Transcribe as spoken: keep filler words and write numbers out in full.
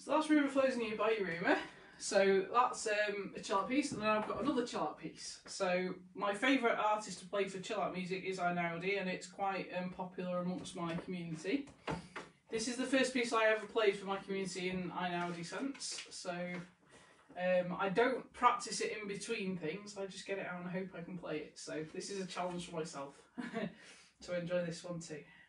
So that's Rumour Flows Near by Rumour. So that's um, a chill out piece, and then I've got another chill out piece. So my favourite artist to play for chill out music is Einaudi, and it's quite um, popular amongst my community. This is the first piece I ever played for my community in Einaudi sense. So um, I don't practice it in between things, I just get it out and hope I can play it. So this is a challenge for myself. So enjoy this one too.